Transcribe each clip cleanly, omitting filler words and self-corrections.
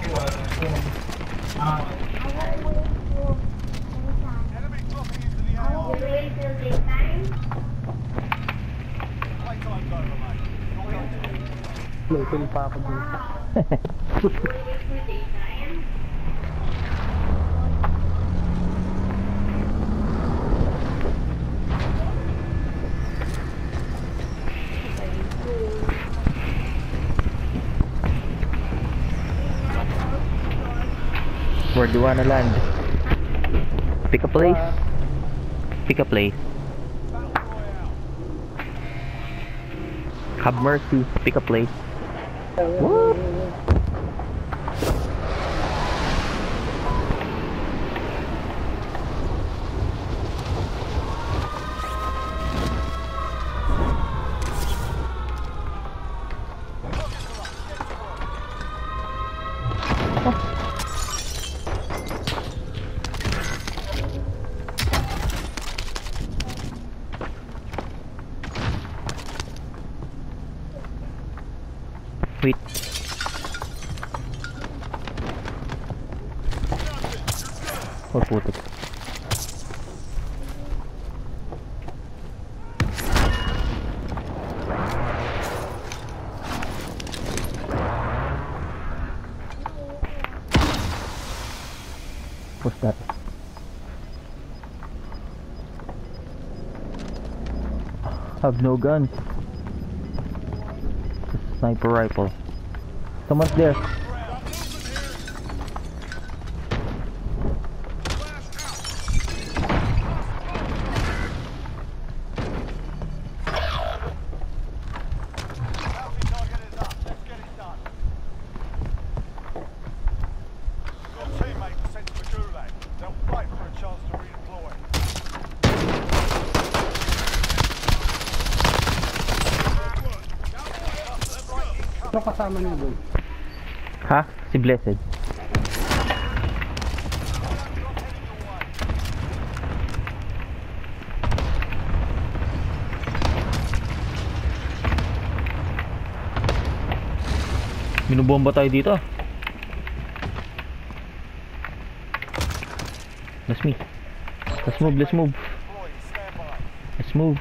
Enemy dropping into the AR. Playtime's over, mate. Not going to. Local pa ako dun. Where do you wanna land? Pick a place. Pick a place. Battle Royale. Have mercy. Pick a place. What? Wait. Oh, putik. What's that? Have no gun. Sniper rifle. Someone's there. Bounty target is up. Let's get it done. Your teammate was sent to the gulag. They'll fight for a chance to redeploy. Ano kasama niyo dun? Ha? Si Blessed. Binubomba tayo dito. Let's move. Let's move, let's move. Deploy, stand by. Let's move.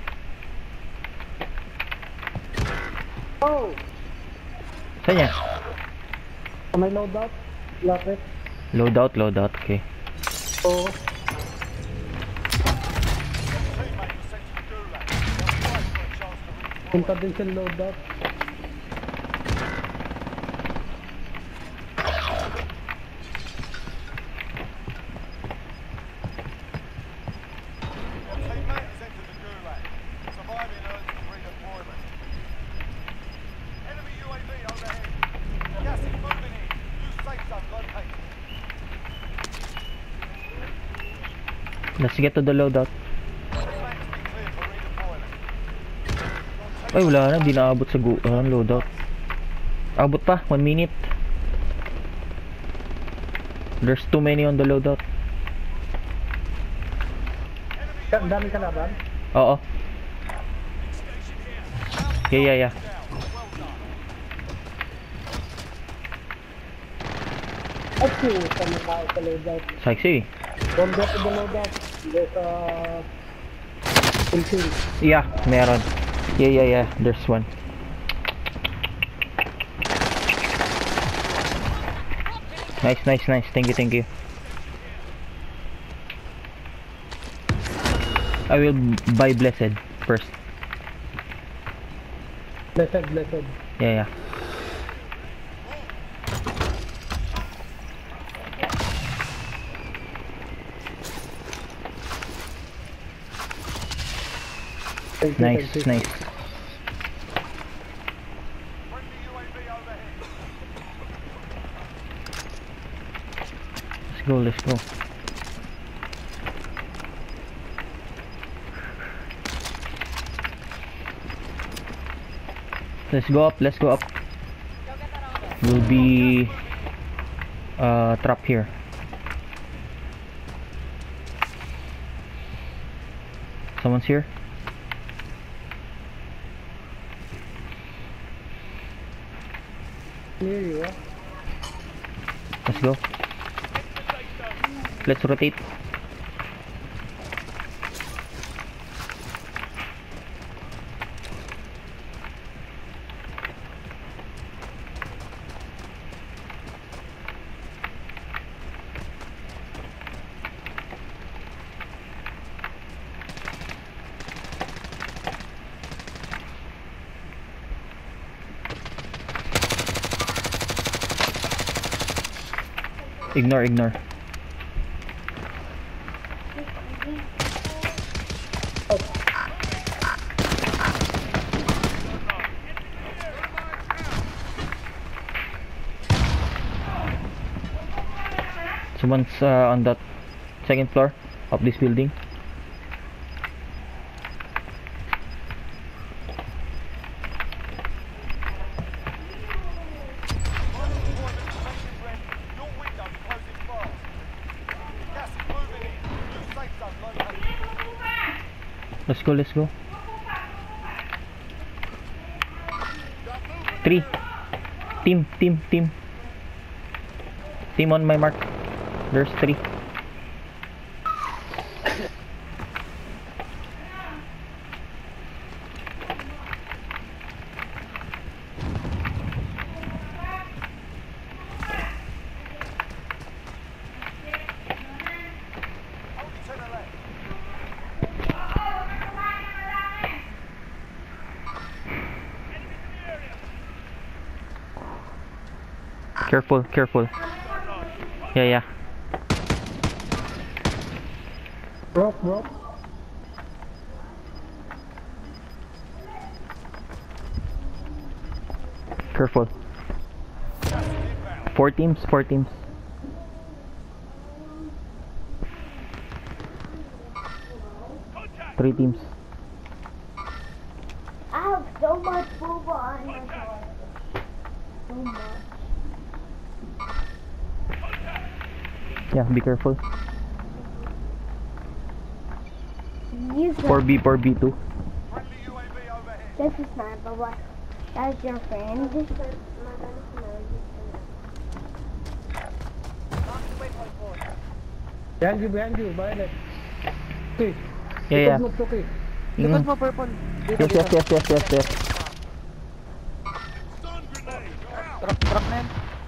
Oh! Saan yan? May loadout? Lapit? Loadout, loadout. Okay. Oo. Teammate was sent to the gulag. They'll fight for a chance to redeploy. Punta din sa loadout. Your teammate has entered the gulag. Surviving earns them redeployment. Enemy UAV overhead. Gas is moving in. New safe zone located. Let's get to the loadout. Teammates be cleared for redeployment. Ay, wala na. Di naabot sa loadout. Abot pa. 1 minute. There's too many on the loadout. Daming kalaban? Oo. Yeah. Down. Well done. At puta na tao sa loadout. Sexy. Don't get to the loadout. There's a... Fulfill. Yeah, meron. Yeah. There's one. Nice. Thank you. I will buy Blessed first. Blessed. Yeah. Thank you, Nice. Friendly UAV overhead. Let's go. Let's go up. We'll be trapped here. Someone's here. Near you, ah. let's go. Let's rotate. Ignore. Someone's on that second floor of this building. Your window's closing fast. Gas is moving in. New safe zone located. Let's go. 3. Team on my mark. There's 3. Hold it to the left. Careful. Yeah. Rope. Careful. 4 teams. 3 teams. I have so much booba on my car. So much. Yeah, be careful. You 4B 2. Friendly UAV overhead. This is not the one. That's your friend. Behind you, violet. Okay. Yeah. Look, okay. Likod mo, purple. Yes. Truck na yan.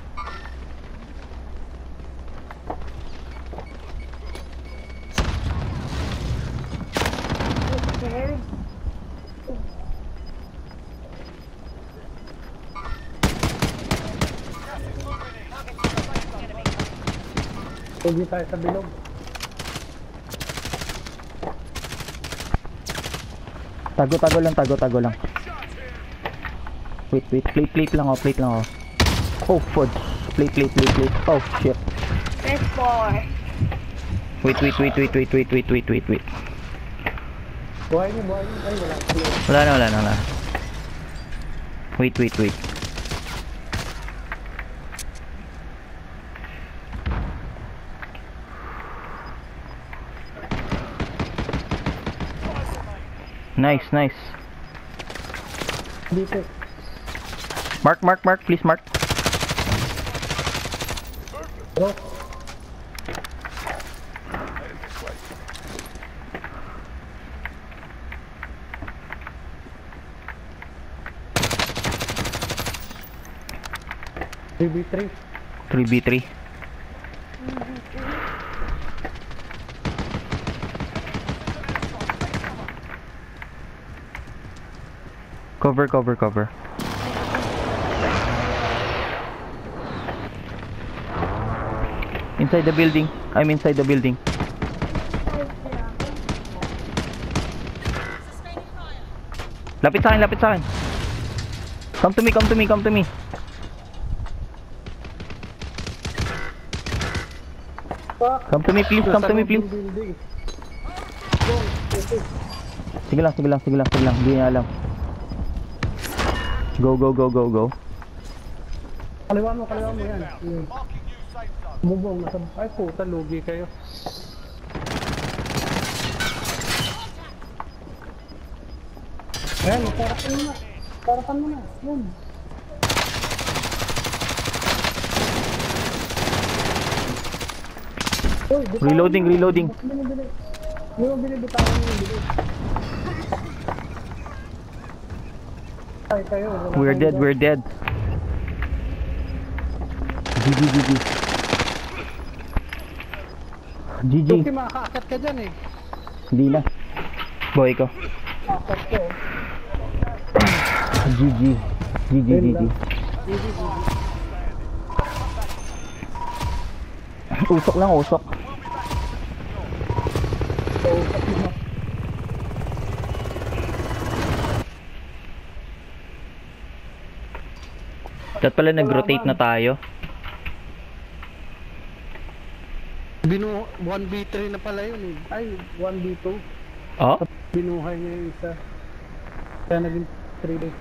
Scared. Hindi tayo sa bilog. Tago lang. Wait. Plate lang ako. Oh, fudge. Plate. Oh, shit. Press 4. Wait. Buhay niyo. Ay, wala. Wala na. Wait. Nice. Dito. Mark, please mark. Rope. BB3. 3B3. Cover. Inside the building. I'm inside the building. Lapit sa akin. Come to me. Come to me please. Building. Sige lang. Hindi niya alam. Go. Kaliwa mo yan. Marking new safe zone. Bubong, ay puta, lugi kayo. Ayan, parapan mo na. Yun. Uy, bitawan Reloading, mo. reloading. Binibili. Yung binibitawan mo yung bilis. Ay, kayo. wala We're kayong dead, gas. we're dead. GG, GG. GG. Suki, makakaakat ka dyan eh. Hindi na. Boy ko. Akat ko. GG. GG, GG. Usok lang, usok. So, pati mo. Dapat pala nag-rotate na tayo. 1v3 na pala yun eh. Ay, 1v2. Oh? Binuhay niya yung isa. Kaya naging 3 days.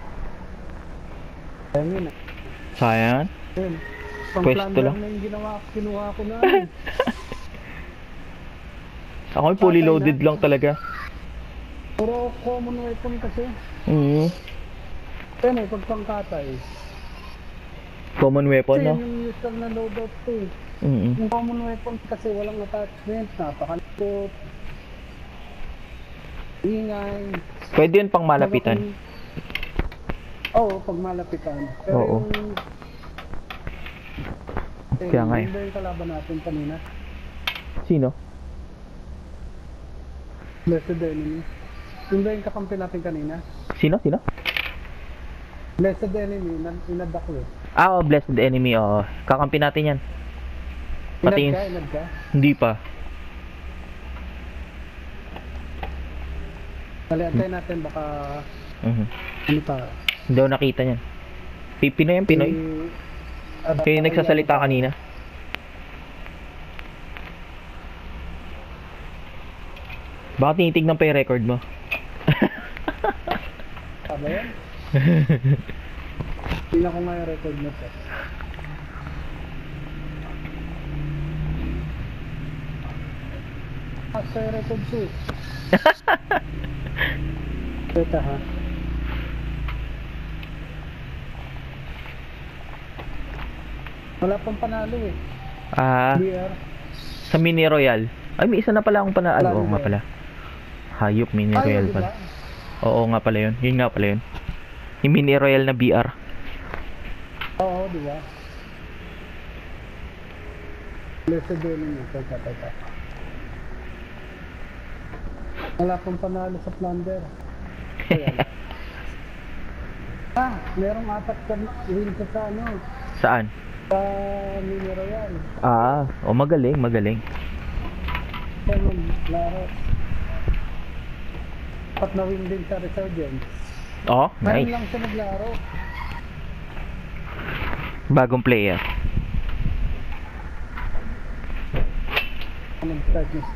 Ayun yun eh. Sayang. Ayun. Pang Pwesto plunder lang. na yung kinuha ko na. Ako yung fully loaded lang talaga. Puro common weapon kasi. Ayun eh, pag pangkatay. Common weapon, Kasi no? yung usual na loadout ko eh. Yung common weapon kasi walang attachment, napakalipot. Ingay. Pwede yun pang malapitan. Oo, pag malapitan. Pero Oo. yung... Kaya nga eh. Yun ba yung kalaban natin kanina? Sino? Blessed Enemy. Yun ba yung kakampi natin kanina? Sino? Sino? Blessed Enemy, inad ako eh. Ah, oh, Blessed Enemy, oo. Kakampi natin yan. Pati yung... Inad ka? Hindi pa. Taliantay natin baka... Ano pa? Hindi ako nakita niyan. Pinoy yan, Pinoy. Kaya yung nagsasalita kanina. Baka tinitignan pa yung record mo. Tama yan? Tingnan ko nga yung record mo to. Sa record ko eh. Teka ha. Wala pang panalo eh. Ah, BR. sa Mini Royal. Ay, may isa na pala akong panalo. Wala Oo na nga ba? pala. Hayop, Mini Royal diba? pala. Oo nga pala yun. Yun nga pala yun. Yung Mini Royal na BR. Oo, di ba? Blessed Enemy. Teka. Wala pang panalo sa plunder. Ayan. Merong apat ka win ka sa ano, Saan? sa Mini Royal. Ah, magaling, magaling. Kaya laro. Apat na win din sa Resurgence. Oh, Ngayon nice. lang siya naglaro. Bagong player. Nag-start niya.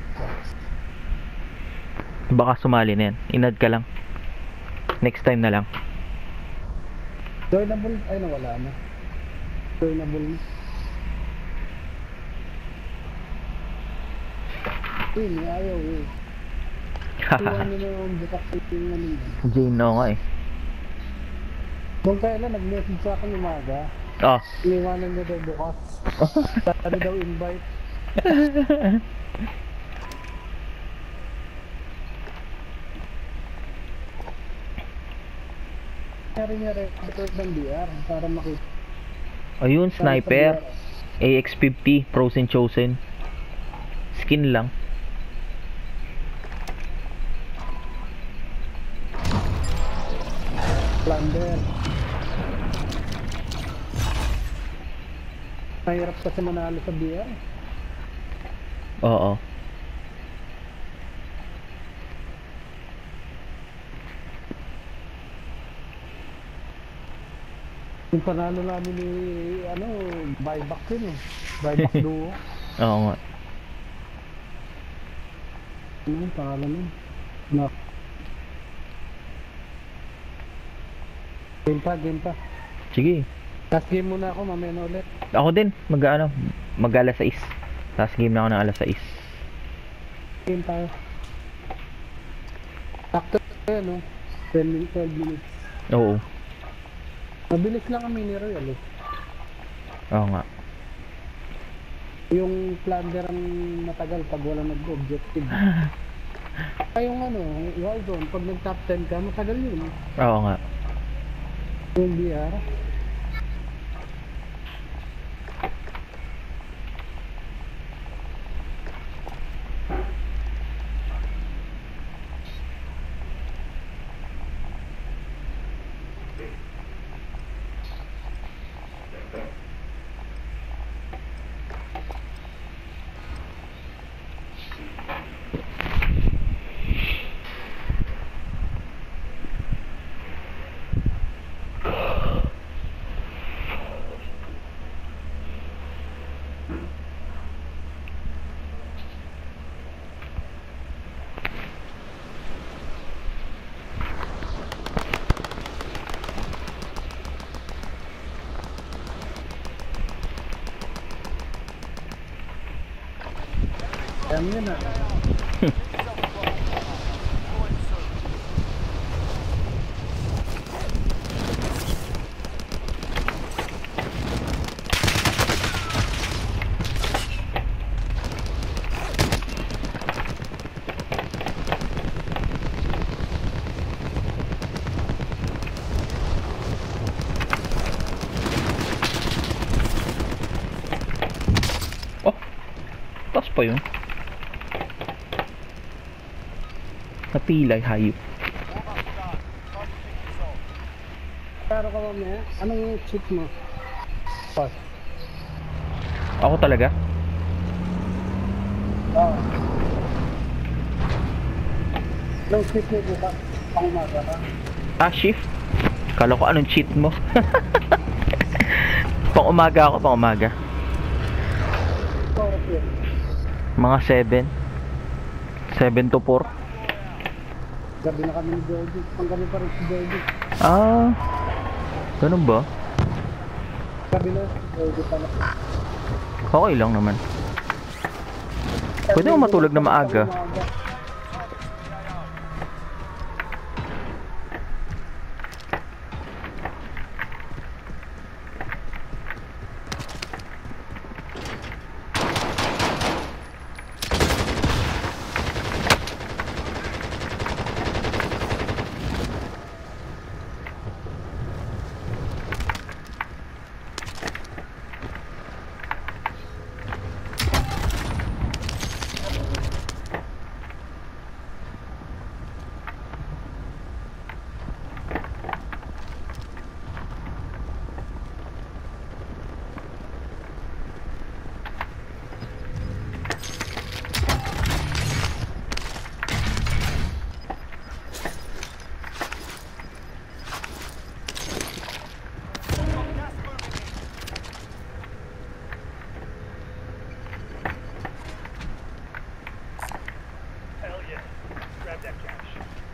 Baka sumali na yan. Inad ka lang. Next time na lang. Joinable, ay nawala na. Joinable na. May ayaw eh. Iwan nyo na yung bukas yung ano yun. Jane, no nga eh. Kung kailan nag-message sa akin umaga, Oh. iniwanan niya daw bukas. Sabi daw invite. Kaya niya record ng BR para makita. Ayun, sniper. AX50, Frozen Chosen. Skin lang. Plunder. Mahirap kasi manalo sa BR. Oo. Yung panalo namin ni, ano, buyback yun eh. Buyback duo. Oo nga. Ano yung pangalan nun? No. Game pa. Sige. Last game muna ako, mamaya na ulit. Ako din. Mag-alas 6. Last game na ako ng alas 6. Game tayo. Sakto yun, no? 12 minutes. Oo. Mabilis lang ang Mini Royal eh. Oo nga. Yung plunder ang matagal pag wala nag-objective. Ay yung ano, Warzone, pag nag-top 10 ka, matagal yun. Oo nga. Yung BR. Ayan yun ah. Oh, taas pa yun. Napilay, hayop. Warm-up's done. Time to kick this off. Pero ka mamaya, anong cheat mo? Pas. Ako talaga? Oo. Anong cheat mo bukas? Pangumaga ka? Ah, shift? Kala ko anong cheat mo. Pang umaga ako, pang umaga. Oras yun. Mga 7. 7 to 4. Gabi na kami ni Jordi. Panggabi pa rin si Jordi. Ah, ganun ba? Gabi na si Jordi pala. Okay lang naman. Pwede mo matulog na maaga. Hell yeah. Grab that cash.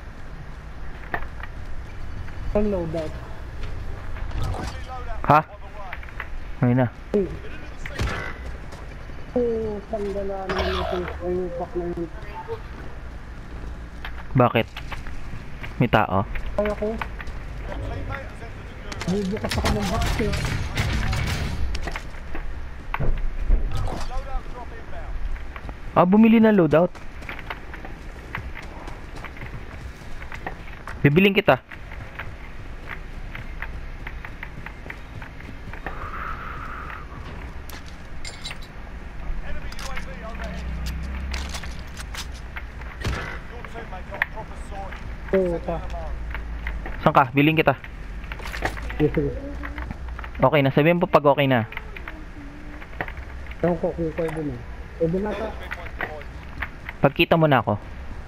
Ang loadout. Friendly loadout Ha? on the way. Ngayon na. Oo, sanggala naman ito. Ay, pack na yun. Bakit? May tao? Kaya ko, Your teammate has entered the gulag. bubukas ako ng box eh. Loadout drop inbound. Ah, bumili ng loadout. Bibiling kita. Enemy UAV overhead. Your teammate got proper sorting. Oo, pa. Saan ka? Biling kita. Yes, sige. Okay na. Sabihin po pag okay na. Ewan ko, kukay din eh. Pwede na ka. Pagkita mo na ako.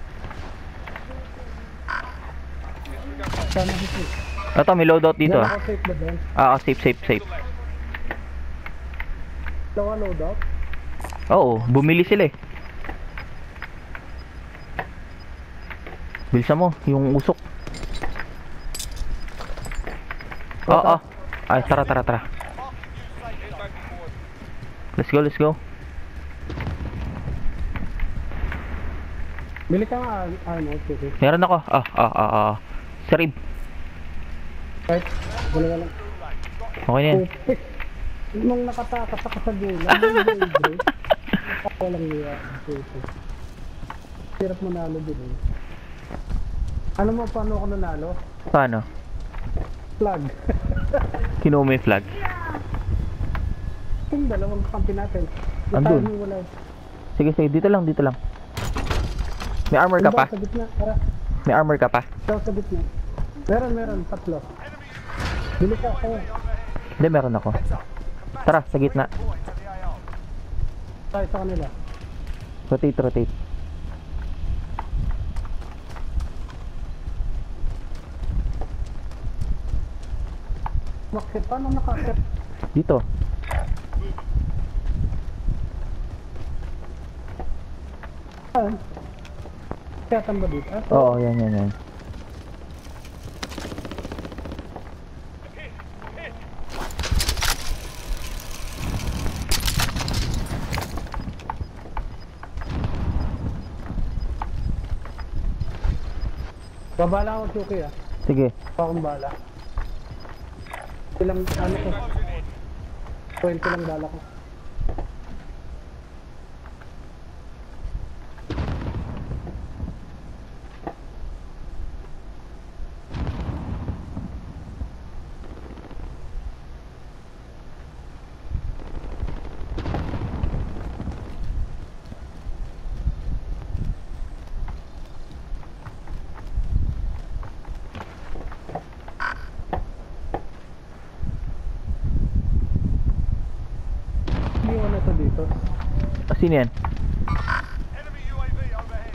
Sana dito. Ito, may loadout dito Wala ah. ako safe ba doon? Safe, safe, safe. Dalawa loadout? Oo, bumili sila eh. Bilisan mo, yung usok. Oo. Ay, tara, tara, tara. Let's go, let's go. Bili ka nga, ano, sige. Meron ako. Sarib. Right? Wala lang. Okay na yan. Okay. Nung nakatakas ako sa gula, yung daybreak, walang liya. Hirap manalo din eh. Ano mo, paano ako nanalo? Paano? Flag. Kinuha mo yung flag? Yung dalawang kampi natin. Andun. Tayo wala. Sige, sige. Dito lang, dito lang. May armor ka Daw pa? sa gitna. Tara. May armor ka pa? Daw sa gitna. Meron. Tatlo. Bili ka kayo. Hindi, meron ako. Tara, sa gitna. Point to the AR. Tayo sa kanila. Rotate, rotate. Bakit? Paano nakakit? Dito. Ah. Kaya tamba dito. Ah, Oo, yan, yan, yan. babala ako Suki ah. Sige. Akong bala. Ilang ano ko? 20 lang bala ko. Hindi ko na to dito. Sino yan? Enemy UAV overhead.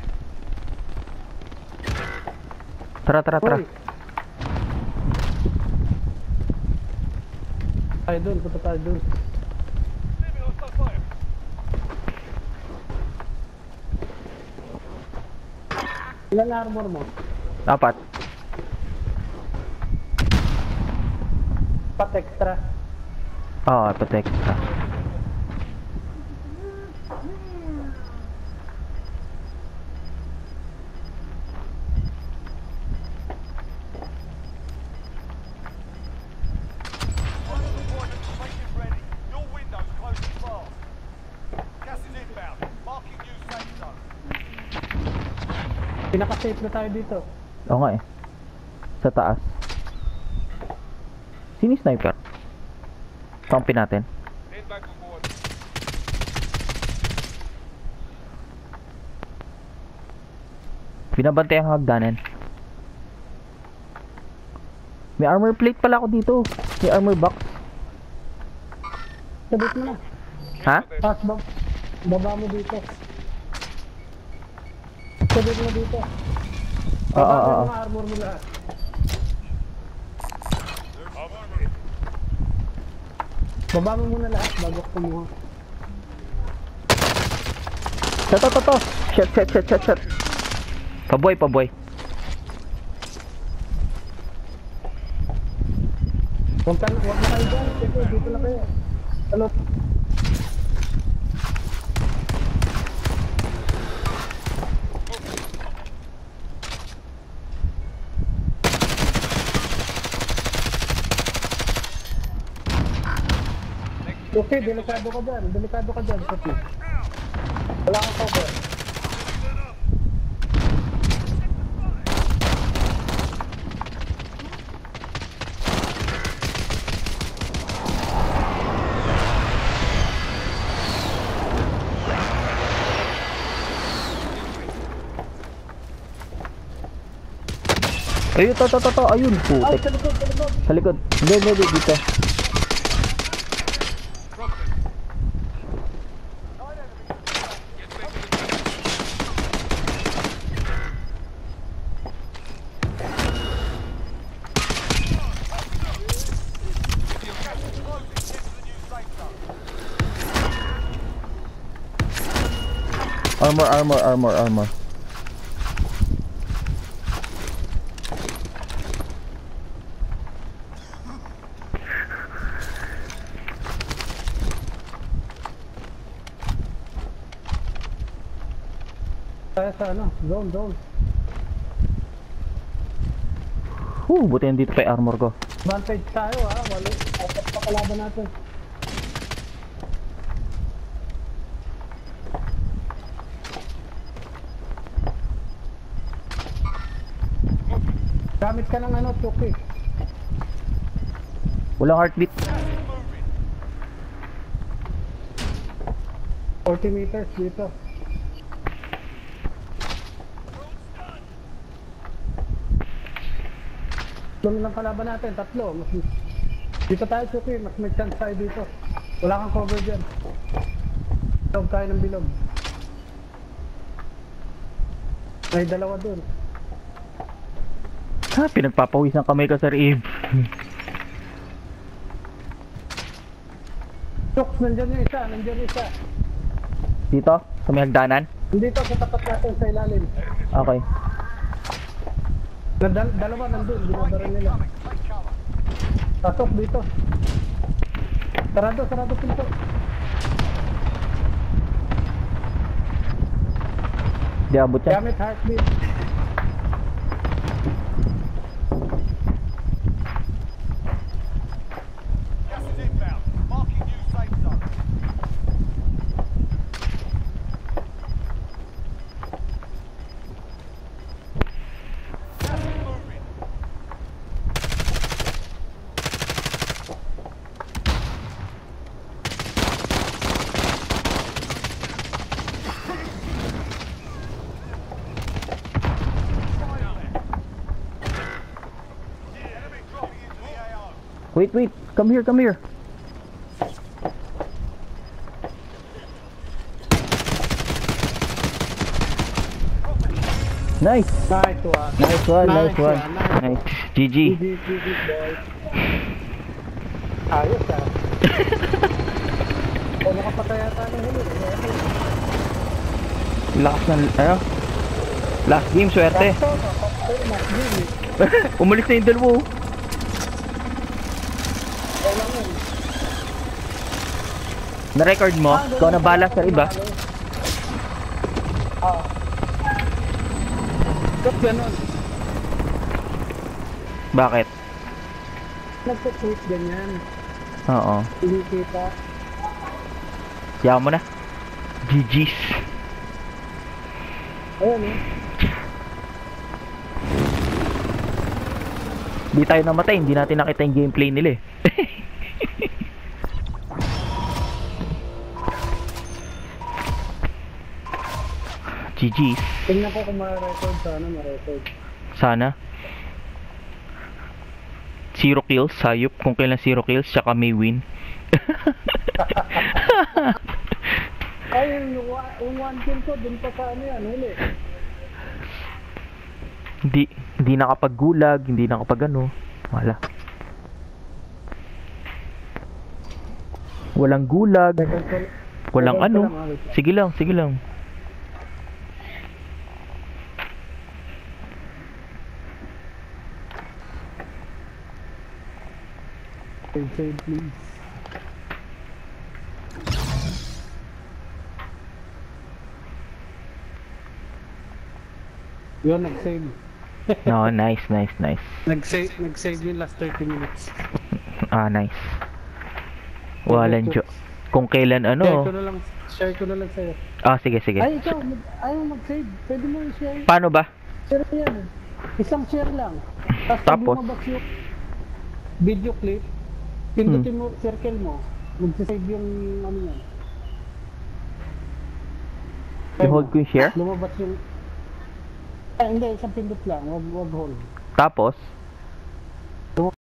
Tara, tara, tara. Uy! Tayo dun, punta tayo dun. Enemy hostile fire. Ilan na armor mo? 4. Pat extra. Oo, protect ka. Make it ready. Your window's closing fast. Gas is inbound. Marking new safe zone. Pinaka-safe na tayo dito. Oo nga eh. Sa taas. Sino yung sniper? Kampi natin. Head back on board. Binabantay ang hagdanan. May armor plate pala ako dito. May armor box. Sabit mo na. Ha? Tapos baba mo dito. Sabit mo dito. Oo, Baba oo, mo oo. mga armor mo lahat. Baba mo muna lahat bago ko kumuha. To. Shot. Paboy, paboy. Huwag na kayo dyan. Sige, dito na kayo. Ano? Okay, delikado ka dyan. Delikado ka dyan, Sophie. Wala kang cover. Ayun, to. Ayun, Ay, putek. sa likod, sa likod. Sa likod. Hindi, dito. Armor. Tayo sa ano, zone. Buti nandito pa yung armor ko. Advantage tayo ha, wala. Apat pa kalaban natin. Gamit ka ng ano, Chucky. Walang heartbeat. Gas is moving. 40 meters dito. Tulong ng kalaban natin, tatlo. Dito tayo, Chucky. Mas may chance tayo dito. Wala kang cover dyan. Bilog tayo ng bilog. May dalawa dun. Ha, pinagpapawisan kamay ka, Sir Eve. Chuk, nandyan yung isa, nandyan yung isa. Dito, sa may hagdanan. Dito, sa tapat natin sa ilalim. Okay. Dalawa nandun, binabara nila. Coming. Take cover. Pasok dito. Sarado pinto. Di abot yan. Gamit heartbeat. Gas is inbound. Marking new safe zone. Gas is moving. Enemy dropping into the AO. Wait, come here. Nice. Nice one. Nice one. Nice. Nice. GG. GG boy. Ayos ah. O nakapatay yata ng huli. Lakas ng, ano? Last game, swerte. Ito, nakapatay na. Gini. Umalis na yung dalawa. Oh. Kailan yun? Na-record mo? Ikaw na bala sa iba? Ba't ganun? Bakit? Nagpo-tweet ganyan. Oo. Hindi kita. Yaman mo na. GG's. Ayun eh. Di tayo namatay, hindi natin nakita yung gameplay nila eh. GG's. Tingnan ko kung ma-record. Sana ma-record. Sana. 0 kills, sayop. Kung kailan 0 kills, tsaka may win. Ay, yung one kill ko, dun pa sa ano yan, huli. Hindi nakapaggulag, hindi nakapag ano. Wala. Walang gulag. Walang ano. Sige lang. Save please. Yun, nag-save. No, nice. Nag-save yung last 30 minutes. Ah, nice. Walang jo. Kung kailan ano. Share ko na lang sa'yo. Ah, sige. Ay, ikaw, ayaw mag-save. Pwede mo i-share. Paano ba? Share yan. Isang share lang. Tapos? Pag lumabas yung video clip, pindutin mo, circle mo, mag-save yung ano yan. I-hold ko yung share? Lumabas yung... Ay, hindi, isang pindot lang, wag hold. Tapos?